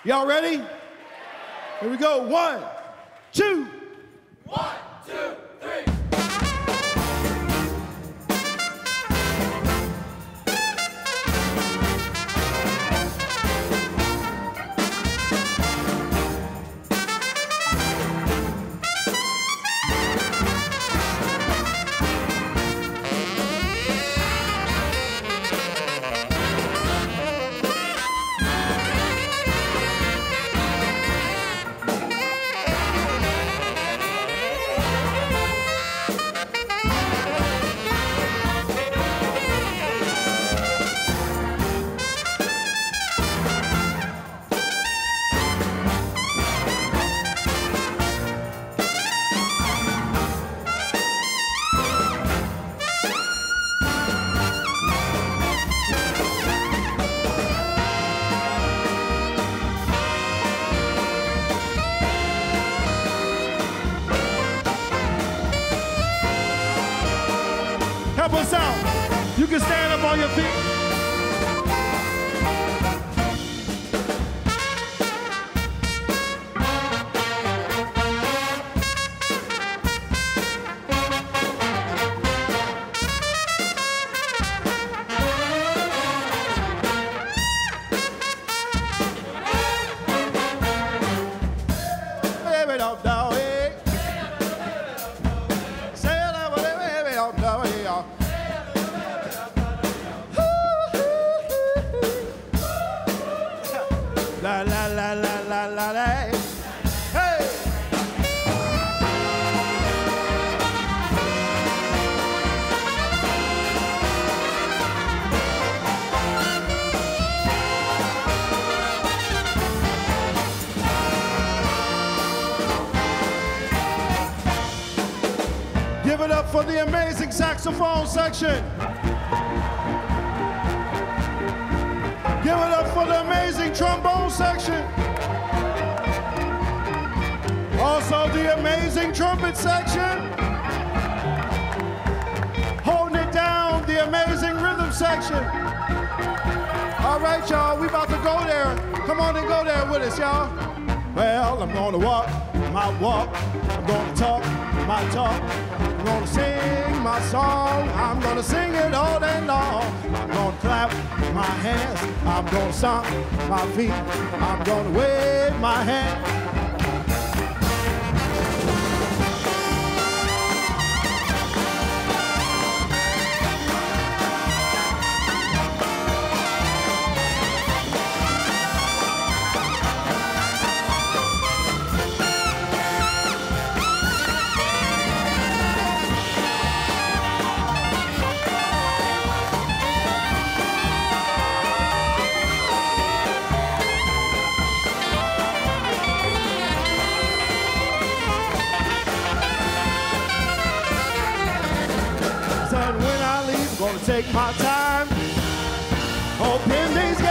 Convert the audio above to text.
Y'all ready? Here we go. 1, 2. 1, 2, 3. Help us out. You can stand up on your feet. La la la la la la la. Hey! Give it up for the amazing saxophone section. Give it up for the amazing trombone section. Also the amazing trumpet section. Holding it down, the amazing rhythm section. All right, y'all, we about to go there. Come on and go there with us, y'all. Well, I'm gonna walk my walk. I'm gonna talk my talk. I'm gonna sing my song. I'm gonna sing it all day long. I'm gonna clap my hands. I'm gonna stomp my feet. I'm gonna wave my hand. Gonna take my time, open these